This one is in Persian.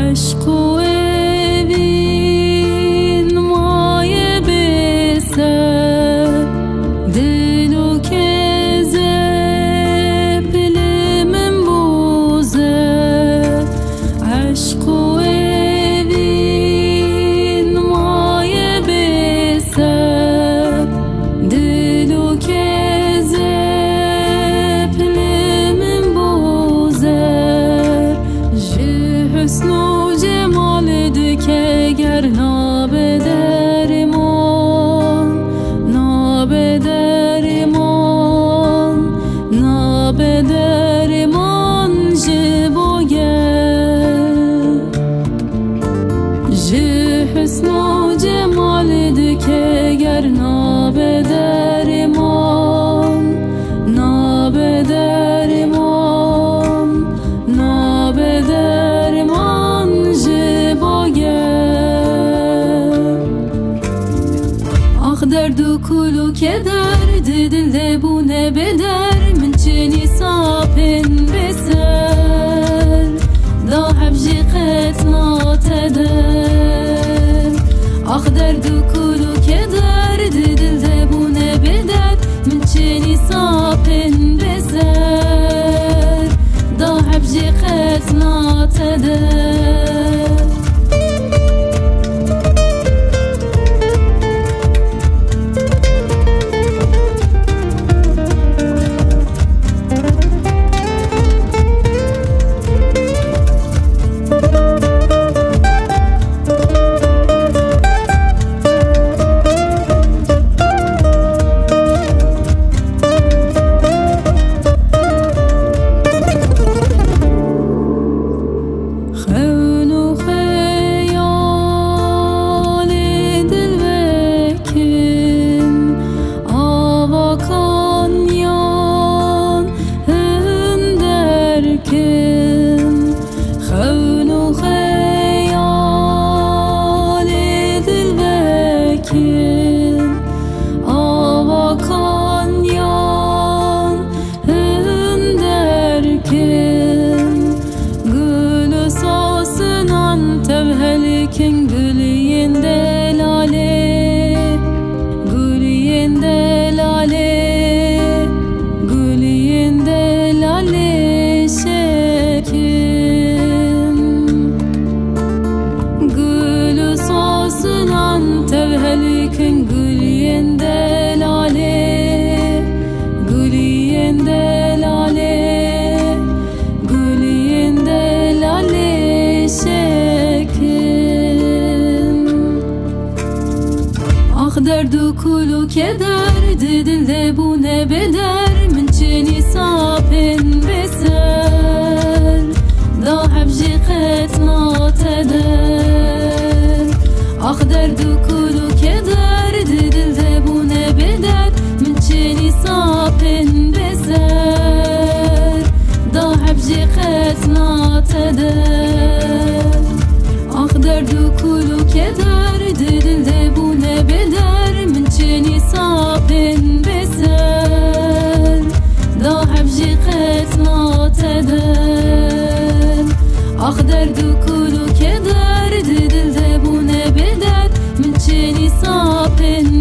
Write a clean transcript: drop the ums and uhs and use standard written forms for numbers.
عشق و اوین مایه بسر دلو که زبل من بوزه عشق و اوین مایه بسر دلو که زبل من بوزه حسن و جمال دکه گر نابدرمان جباگر حسن و جمال دکه گر نابدرمان درد و کل و کدر دل بونه بدر من چنی ساپن بسر دا حبجی قتنات در آخ درد و کل و کدر دل بونه بدر من چنی ساپن بسر دا حبجی قتنات در درد و کل و کدر دل بونه بدر من چنی ساپن بسر دا حبجی قتنات در آخ درد و کل و کدر دل بونه بدر من چنی ساپن بسر دا حبجی قتنات در آخ درد و کل و کدر دل بونه بدر من چنی ساپن بسر دا حبجی قتنات در آخ درد و کل و کدر دل بونه بدر من چنی ساپن